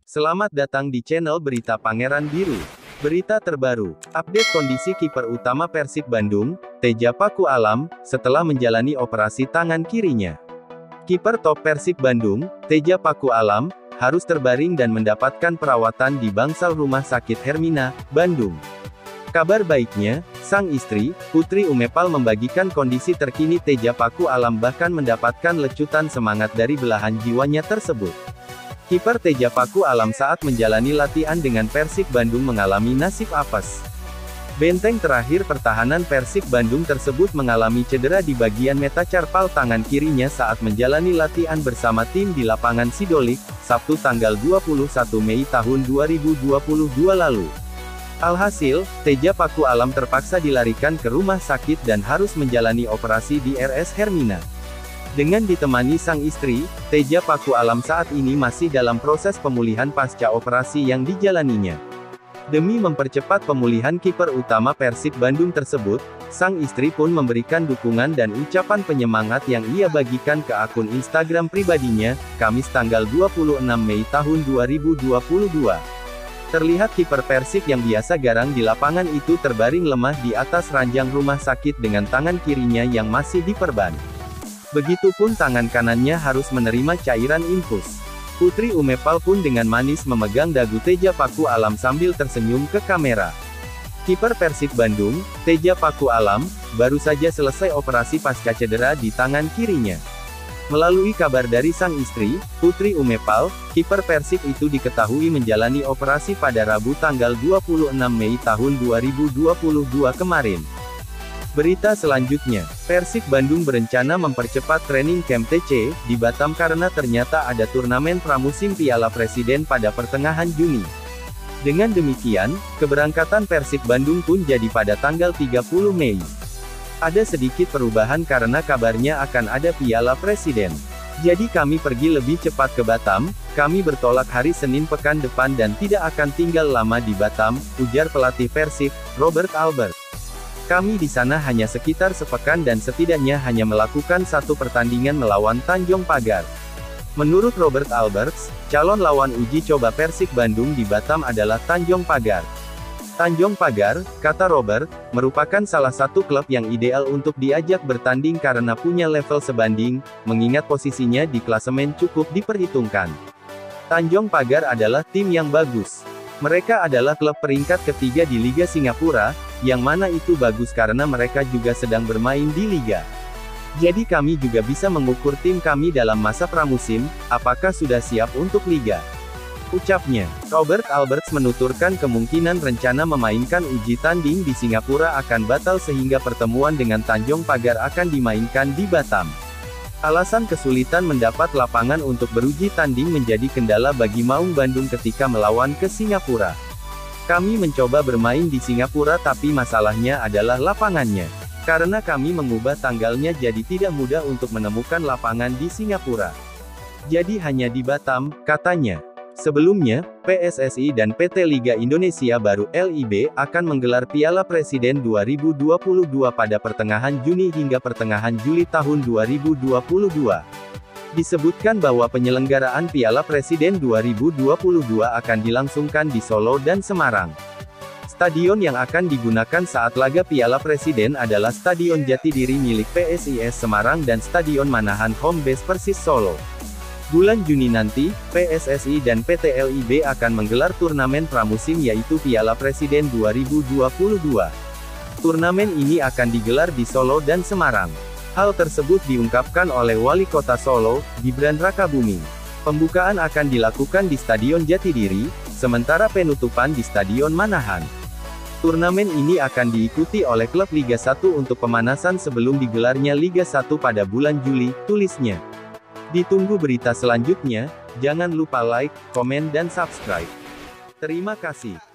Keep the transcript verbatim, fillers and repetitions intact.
Selamat datang di channel Berita Pangeran Biru. Berita terbaru, update kondisi kiper utama Persib Bandung, Teja Paku Alam, setelah menjalani operasi tangan kirinya. Kiper top Persib Bandung, Teja Paku Alam, harus terbaring dan mendapatkan perawatan di bangsal Rumah Sakit Hermina, Bandung. Kabar baiknya, sang istri, Putri Umepal membagikan kondisi terkini Teja Paku Alam bahkan mendapatkan lecutan semangat dari belahan jiwanya tersebut. Kiper Teja Paku Alam saat menjalani latihan dengan Persib Bandung mengalami nasib apes. Benteng terakhir pertahanan Persib Bandung tersebut mengalami cedera di bagian metacarpal tangan kirinya saat menjalani latihan bersama tim di lapangan Sidolik, Sabtu tanggal dua puluh satu Mei tahun dua ribu dua puluh dua lalu. Alhasil, Teja Paku Alam terpaksa dilarikan ke rumah sakit dan harus menjalani operasi di R S Hermina. Dengan ditemani sang istri, Teja Paku Alam saat ini masih dalam proses pemulihan pasca operasi yang dijalaninya. Demi mempercepat pemulihan kiper utama Persib Bandung tersebut, sang istri pun memberikan dukungan dan ucapan penyemangat yang ia bagikan ke akun Instagram pribadinya, Kamis tanggal dua puluh enam Mei tahun dua ribu dua puluh dua. Terlihat kiper Persib yang biasa garang di lapangan itu terbaring lemah di atas ranjang rumah sakit dengan tangan kirinya yang masih diperban. Begitupun tangan kanannya harus menerima cairan infus. Putri Umepal pun dengan manis memegang dagu Teja Paku Alam sambil tersenyum ke kamera. Kiper Persib Bandung, Teja Paku Alam, baru saja selesai operasi pasca cedera di tangan kirinya. Melalui kabar dari sang istri, Putri Umepal, kiper Persib itu diketahui menjalani operasi pada Rabu tanggal dua puluh enam Mei tahun dua ribu dua puluh dua kemarin. Berita selanjutnya, Persib Bandung berencana mempercepat training camp T C di Batam karena ternyata ada turnamen pramusim Piala Presiden pada pertengahan Juni. Dengan demikian, keberangkatan Persib Bandung pun jadi pada tanggal tiga puluh Mei. Ada sedikit perubahan karena kabarnya akan ada Piala Presiden. Jadi kami pergi lebih cepat ke Batam, kami bertolak hari Senin pekan depan dan tidak akan tinggal lama di Batam, ujar pelatih Persib, Robert Albert. Kami di sana hanya sekitar sepekan dan setidaknya hanya melakukan satu pertandingan melawan Tanjung Pagar. Menurut Robert Alberts, calon lawan uji coba Persib Bandung di Batam adalah Tanjung Pagar. Tanjung Pagar, kata Robert, merupakan salah satu klub yang ideal untuk diajak bertanding karena punya level sebanding, mengingat posisinya di klasemen cukup diperhitungkan. Tanjung Pagar adalah tim yang bagus. Mereka adalah klub peringkat ketiga di Liga Singapura, yang mana itu bagus karena mereka juga sedang bermain di Liga. Jadi kami juga bisa mengukur tim kami dalam masa pramusim, apakah sudah siap untuk Liga. Ucapnya. Robert Alberts menuturkan kemungkinan rencana memainkan uji tanding di Singapura akan batal sehingga pertemuan dengan Tanjung Pagar akan dimainkan di Batam. Alasan kesulitan mendapat lapangan untuk beruji tanding menjadi kendala bagi Maung Bandung ketika melawan ke Singapura. Kami mencoba bermain di Singapura tapi masalahnya adalah lapangannya. Karena kami mengubah tanggalnya jadi tidak mudah untuk menemukan lapangan di Singapura. Jadi hanya di Batam, katanya. Sebelumnya, P S S I dan P T Liga Indonesia Baru L I B akan menggelar Piala Presiden dua ribu dua puluh dua pada pertengahan Juni hingga pertengahan Juli tahun dua ribu dua puluh dua. Disebutkan bahwa penyelenggaraan Piala Presiden dua ribu dua puluh dua akan dilangsungkan di Solo dan Semarang. Stadion yang akan digunakan saat laga Piala Presiden adalah Stadion Jatidiri milik P S I S Semarang dan Stadion Manahan home base Persis Solo. Bulan Juni nanti, P S S I dan P T L I B akan menggelar turnamen pramusim yaitu Piala Presiden dua ribu dua puluh dua. Turnamen ini akan digelar di Solo dan Semarang. Hal tersebut diungkapkan oleh Wali Kota Solo, Gibran Rakabuming. Pembukaan akan dilakukan di Stadion Jatidiri, sementara penutupan di Stadion Manahan. Turnamen ini akan diikuti oleh klub Liga satu untuk pemanasan sebelum digelarnya Liga satu pada bulan Juli, tulisnya. Ditunggu berita selanjutnya, jangan lupa like, komen dan subscribe. Terima kasih.